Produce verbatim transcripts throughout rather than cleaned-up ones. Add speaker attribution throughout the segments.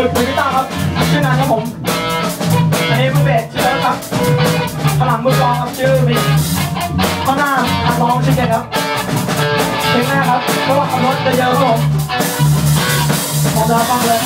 Speaker 1: อมือกีตาร์ครับชื่องานครับผมอันนี้มือเบสชื่ออะไรครับข้างหลังมือกลองครับชื่อมิกข้างหน้านักร้องชื่อเจนครับเพลงหน้าครับเพราะว่าขับรถจะเยอะครับผมพร้อมแล้วฟังเลย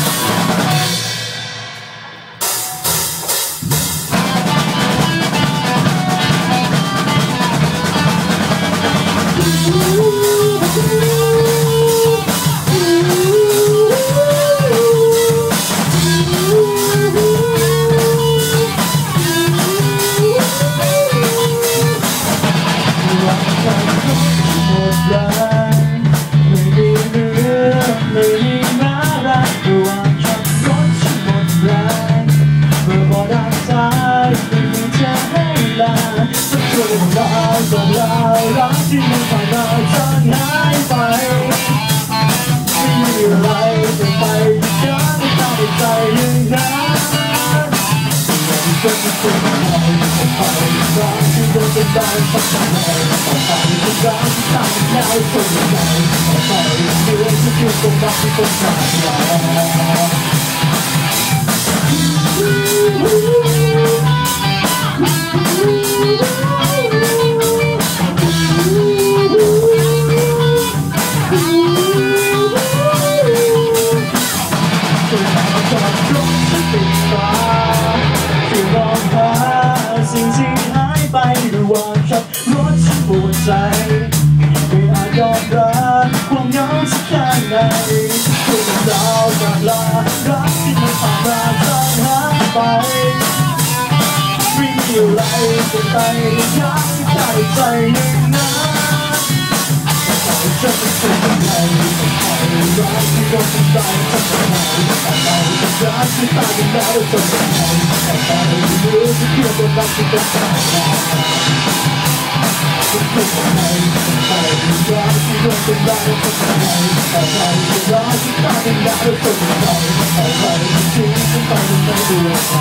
Speaker 1: รักที่มันผ่านมาจนหายไปไม่มีอะไรจะไปฉันไม่ตั้งใจอย่างนั้นฉันไม่เคยมองไปรักที่โดนเป็นได้สักเท่าไหร่ต่อไปที่รักที่ตั้งแล้วคนใหญ่ต่อไปเรื่องที่คือตรงรักที่ต้องการสิ่งที่หายไปหรือว่าขับรถฉันปวดใจไม่อาจยอมรับความเหงาสักแค่ไหนทุกดาวจากลารักที่มันผ่านมาจางหายไปไม่มีอะไรจะไปยักษ์ใจใจอย่างนั้นฉันเป็นคนยังไงรักที่โดนทำร้ายทำไมแต่เราจะรักที่ตายกันแล้วจนทำไมแต่เราไม่รู้จะเกี่ยวกับรักที่ต้องการฉันเป็นยังไงแต่รักที่โดนทำร้ายทำไมแต่เราจะรักที่ตายกันแล้วจนทำไมแต่เราจะทิ้งฉันไปไม่รู้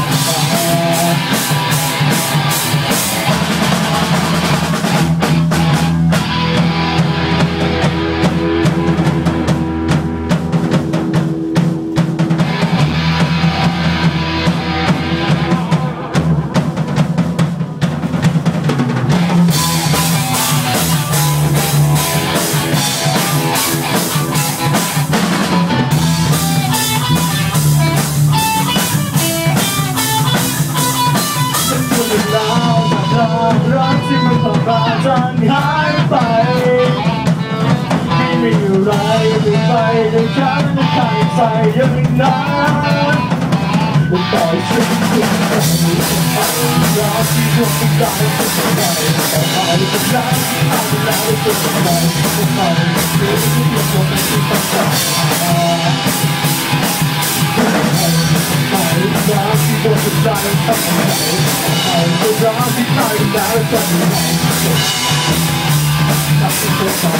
Speaker 1: รักที่มันผ่านมาจางหายไปไม่มีอะไรไม่ไปแต่ฉันไม่ตั้งใจอย่างนั้นมันต่อยฉันเพียงแต่ไม่ใช่รักที่โดนทำร้ายทำไมแต่พอได้เป็นรักที่ผ่านมาแล้วจะทำไมทำไมเรื่องที่เพียงคนที่ต้องการรักที่โดนทำร้ายทำไมแต่รักที่ตายแล้วจะทำไมรักที่ต้องการ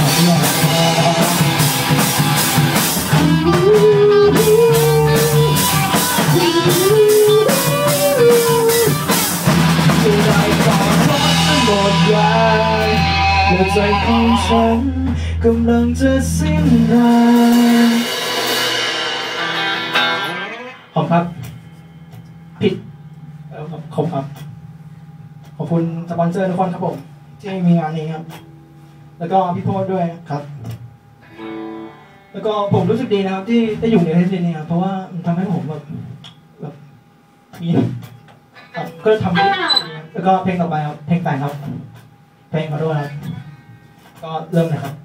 Speaker 1: จะได้ก่อนรถทั้งหมดแรงหัวใจของฉันกำลังจะสิ้นแรงขอบครับผิดขอบครับขอบคุณสปอนเซอร์ทุกคนครับผมที่มีงานนี้ครับแล้วก็พี่โพสด้วยครับแล้วก็ผมรู้สึกดีนะครับที่ได้อยู่ในเทปนี้ครับเพราะว่ามันทำให้ผมแบบแบบมีก็ทำดีแล้วก็เพลงต่อไปครับเพลงแต่งครับเพลงขอโทษครับก็เริ่มเลยครับ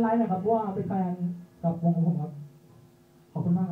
Speaker 1: ไลฟ์หน่อยครับเพราะว่าเป็นแฟนกับวงของผมครับขอบคุณมาก